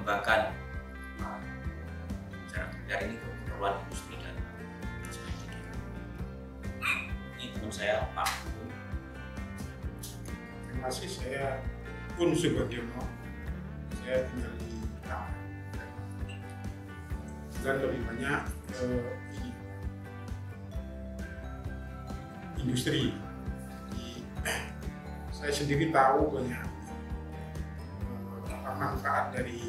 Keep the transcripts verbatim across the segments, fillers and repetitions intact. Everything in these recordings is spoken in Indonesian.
mengembangkan cara kerja ini untuk keperluan industri dan sebagainya. Ini teman saya Pak. Terima kasih. Saya Pun Subagiono. Saya tinggal di Tangerang dan lebih banyak ke ini, industri. Jadi, saya sendiri tahu banyak uh, manfaat dari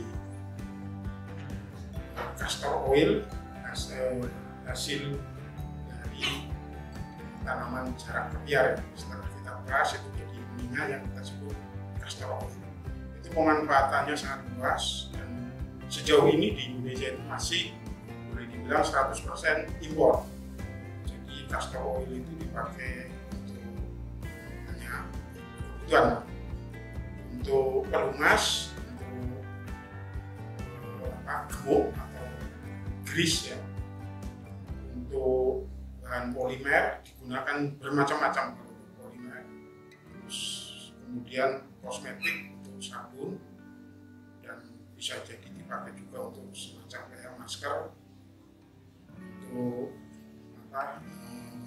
castor oil, hasil, hasil dari tanaman jarak kepiar. Setelah kita peras itu jadi minyak yang kita sebut castor oil. Itu pemanfaatannya sangat luas dan sejauh ini di Indonesia itu masih boleh dibilang seratus persen impor. Jadi castor oil itu dipakai untuk banyak kebutuhan, untuk pelumas, untuk uh, apa, gemuk atau grease ya, untuk bahan polimer digunakan bermacam-macam untuk polimer, terus kemudian kosmetik untuk sabun, dan bisa jadi dipakai juga untuk semacam kayak masker, untuk apa, hmm,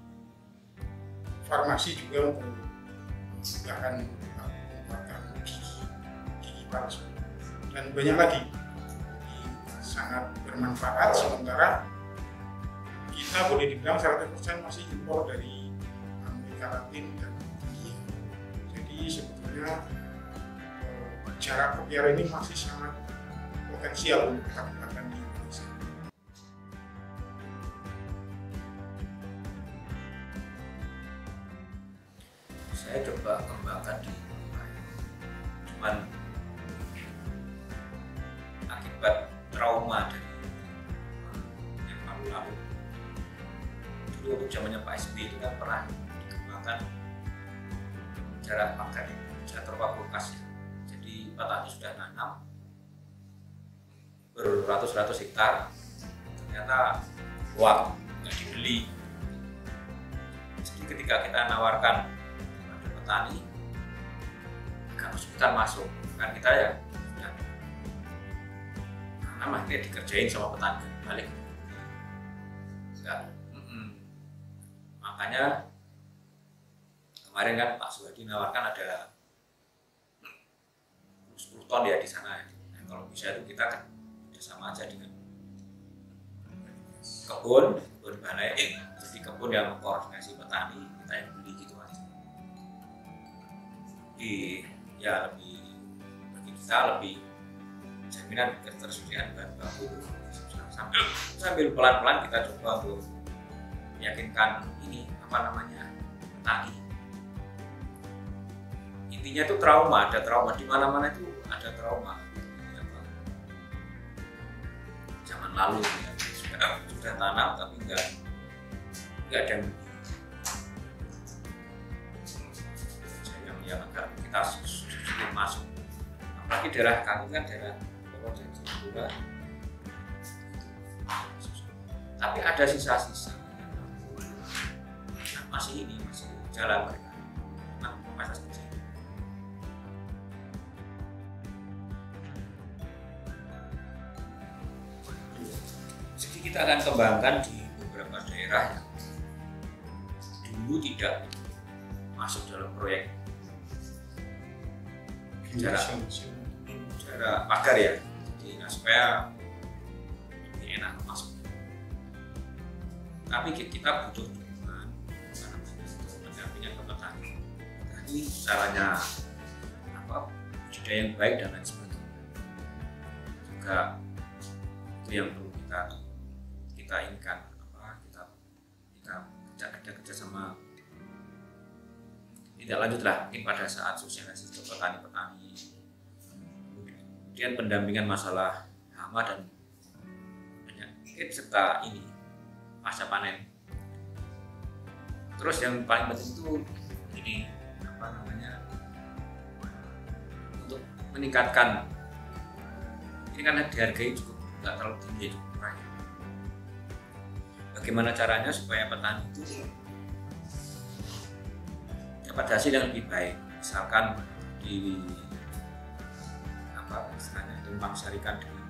farmasi juga untuk bahkan pembuatan gigi, gigi palsu, dan banyak lagi. Jadi sangat bermanfaat, sementara kita boleh dibilang seratus persen masih impor dari Amerika Latin dan India. Jadi sebetulnya eh, jarak kepiar ini masih sangat potensial untuk kita kembangkan di Indonesia. Saya coba kembangkan di cuman akibat trauma dari yang lalu-lalu. Dulu waktu zamannya Pak S B Y itu kan pernah dikembangkan jarak pakan hidroponik. Jadi petani sudah nanam beratus-ratus hektar, ternyata wah, nggak dibeli. Jadi ketika kita nawarkan pada petani, agak kesulitan masuk, kan kita ya sudah nanam akhirnya dikerjain sama petani balik. Enggak. Mm-mm. Makanya kemarin kan Pak Suhadi nawarkan ada sepuluh ton ya di sana. Nah, kalau bisa itu kita kan sama aja dengan kebun, kebun balai, eh, jadi kebun yang mengkoordinasi petani, kita yang beli gitu aja. Jadi ya lebih bagi kita lebih jaminan ketersediaan bahan baku. Sambil sambil pelan-pelan kita coba untuk meyakinkan ini apa namanya petani. Intinya itu trauma, ada trauma di mana-mana itu ada trauma. Zaman lalu ya, sudah sudah tanam tapi enggak enggak ada saya yang agak kita sulit masuk. Apalagi daerah kami kan daerah Bogor dan Jayapura. Tapi ada sisa-sisa nah, masih ini masih jalan mereka. Nah, masa saja. Jadi kita akan kembangkan di beberapa daerah yang dulu tidak masuk dalam proyek jarak jarak pagar ya. Jadi nah, supaya lebih enak masuk. Tapi kita butuh dukungan untuk pendampingan ke petani. Tadi caranya apa? Budidaya yang baik dan lain sebagainya. Juga itu yang perlu kita kita inginkan apa kita kita kerja kerja kerja sama tidak lanjut lah mungkin pada saat sosialisasi ke petani-petani, kemudian pendampingan masalah hama dan penyakit serta ini pasca panen. Terus yang paling penting itu ini apa namanya untuk meningkatkan ini kan dihargai cukup nggak terlalu tinggi cukup murah. Bagaimana caranya supaya petani itu dapat hasil yang lebih baik, misalkan di apa istilahnya itu tumpang sarikan dengan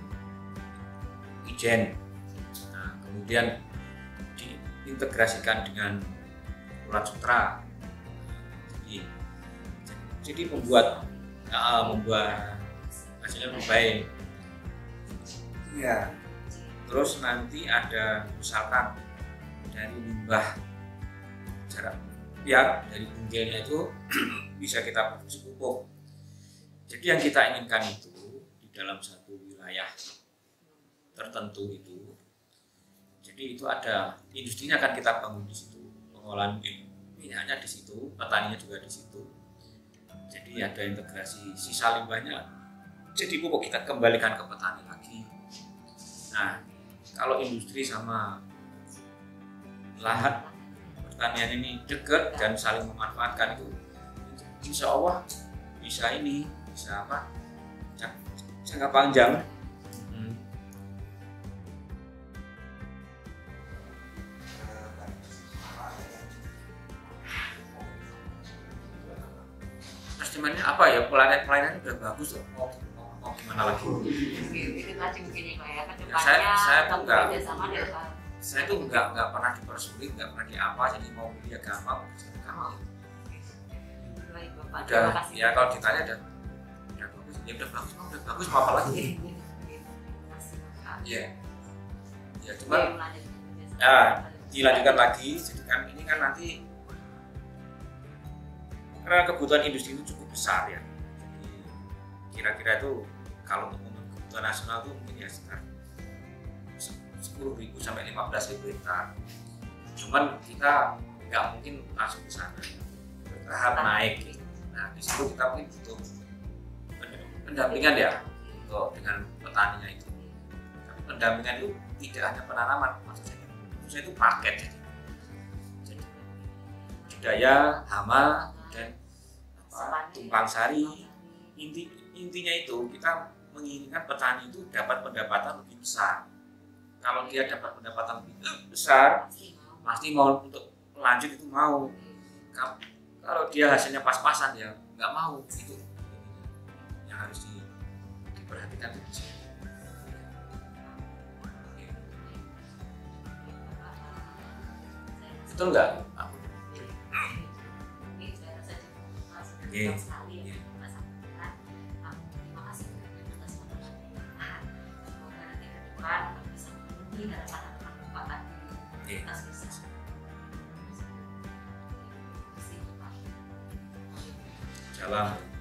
Ijen. Nah, kemudian diintegrasikan dengan Ulat Sutra. Jadi, jadi membuat uh, membuat hasilnya lebih baik. Ya. Terus nanti ada misalkan dari limbah jarak ya dari bungkelnya itu bisa kita produksi pupuk. Jadi yang kita inginkan itu di dalam satu wilayah tertentu itu, jadi itu ada industrinya akan kita bangun di situ, pengolahan minyaknya di situ, petaninya juga di situ. Jadi ada integrasi sisa limbahnya, jadi pupuk kita kembalikan ke petani lagi. Nah, kalau industri sama lahan pertanian ini dekat dan saling memanfaatkan itu, insya Allah bisa ini bisa apa jangka panjang. Hmm. Estimannya apa ya, pelayanan pelayanannya udah bagus loh. Mau, mau, mau gimana lagi? Itu tadi mungkin ya, kayak Ya, saya saya tuh enggak sama ya, Pak. saya tuh enggak enggak pernah dipersulit, enggak pernah diapa, jadi mau pilih gampang. Oh. Udah ya kalau ditanya udah udah bagus, ya udah bagus, udah bagus mau apa lagi? Iya. Ya cuma ya dilanjutkan lagi, jadi kan ini kan nanti karena kebutuhan industri itu cukup besar ya. Jadi kira-kira itu kalau untuk kebutuhan nasional itu mungkin ya sekitar sepuluh ribu sampai lima belas ribu hektar. Cuman kita nggak mungkin langsung ke sana, bertahap naik. Nah di situ kita mungkin butuh pendampingan ya untuk dengan petaninya itu. Tapi pendampingan itu tidak hanya penanaman, maksud saya, maksud saya itu paket. Jadi, jadi budidaya, hama dan apa, tumpang sari. Inti intinya itu kita menginginkan petani itu dapat pendapatan lebih besar. Kalau dia dapat pendapatan lebih besar, pasti mau untuk lanjut itu mau. Kalau dia hasilnya pas-pasan ya nggak mau, itu yang harus di, diperhatikan. Betul nggak? Oke. Salam.